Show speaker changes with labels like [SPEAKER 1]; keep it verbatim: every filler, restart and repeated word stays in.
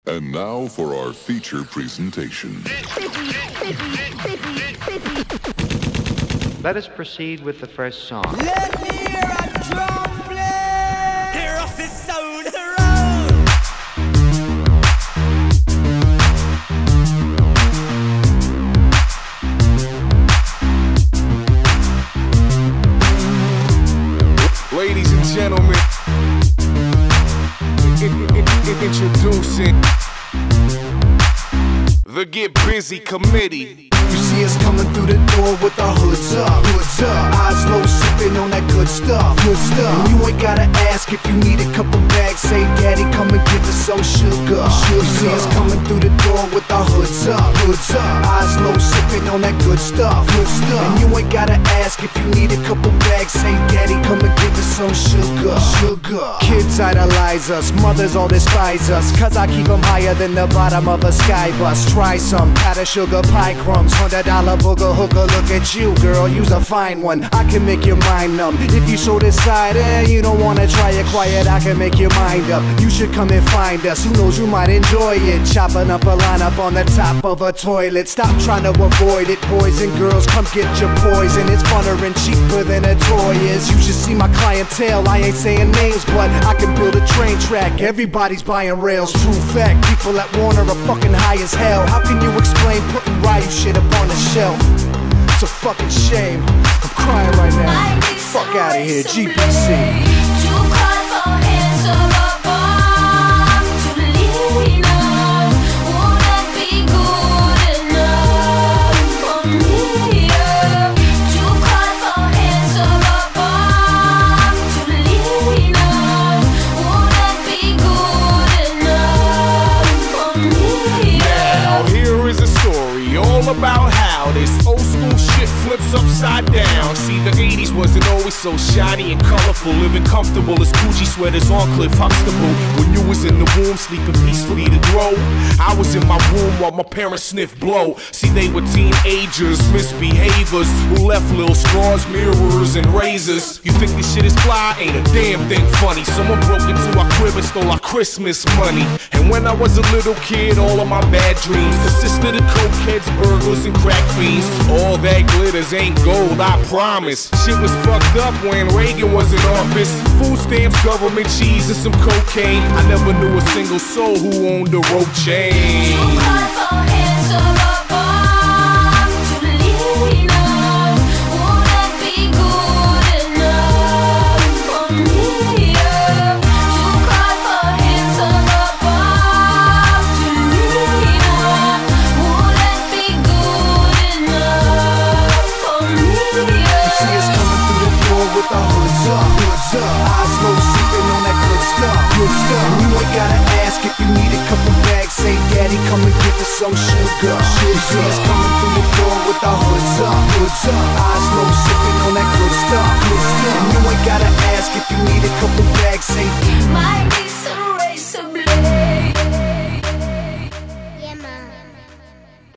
[SPEAKER 1] And now for our feature presentation.
[SPEAKER 2] Let us proceed with the first song.
[SPEAKER 3] Let me hear a drum play. Hear off this sound road.
[SPEAKER 4] Ladies and gentlemen, introducing the Get Busy Committee.
[SPEAKER 5] You see us coming through the door with our hoods up, hoods up, eyes low, sipping on that good stuff, good stuff. And you ain't gotta ask if you need a couple bags. Say, Daddy, come and give us some sugar. sugar. You see us coming through the door with our hoods up, hoods up, eyes low, sipping on that good stuff, good stuff. And you ain't gotta ask if you need a couple bags. Say, Daddy, come and give us some sugar, sugar. Kids idolize us, mothers all despise us, cause I keep them higher than the bottom of a sky bus. Try some powdered sugar pie crumbs, hundred dollar booger hooker. Look at you, girl, you's a fine one. I can make your mind numb if you so decide. And you don't wanna try it quiet, I can make your mind up. You should come and find us. Who knows, you might enjoy it. Chopping up a lineup on the top of a toilet. Stop trying to avoid it, boys and girls. Come get your poison. It's funner and cheaper than a toy is. You should see my clientele. I ain't saying names, but I can build a train track. Everybody's buying rails. True fact. People at Warner are fucking high as hell. How can you explain putting Ryu shit up on the shelf? It's a fucking shame. I'm crying right now. Fuck out of here, G P C.
[SPEAKER 4] All about how this old school shit flips upside down. See, the eighties wasn't always so shiny and colorful. Living comfortable as Gucci sweaters on Cliff Huxtable. When you was in the womb, sleeping peacefully to grow, I was in my room while my parents sniffed blow. See, they were teenagers, misbehaviors, who left little straws, mirrors, and razors. You think this shit is fly? Ain't a damn thing funny. Someone broke into our crib and stole our Christmas money. And when I was a little kid, all of my bad dreams consisted of cokeheads, burglars, and crack fiends. All that glitters ain't gold, I promise. Shit was fucked up when Reagan was in office. Food stamps, government cheese, and some cocaine. I never knew a single soul who owned a rope chain.
[SPEAKER 5] Eyes low, sipping on that good stuff, good stuff. And you ain't gotta ask if you need a couple bags. Say, Daddy, come and give us some sugar. You see us coming through the door with our hoods up, hoods up. Eyes low, sipping on that good stuff, good stuff. And you ain't gotta ask if you need a couple bags. Say,